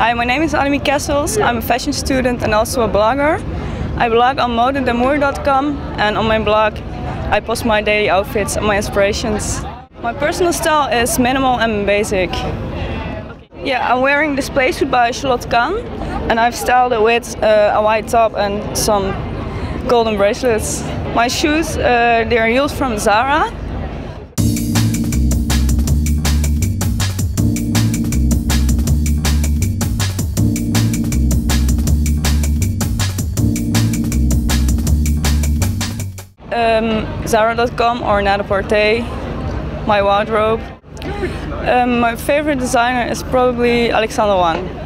Hi, my name is Annemiek At. I'm a fashion student and also a blogger. I blog on modedamour.com, and on my blog I post my daily outfits and my inspirations. My personal style is minimal and basic. Yeah, I'm wearing this spacesuit by Charlotte Kahn, and I've styled it with a white top and some golden bracelets. My shoes, they are heels from Zara. Zara.com or Net-a-Porter, my wardrobe. My favorite designer is probably Alexander Wang.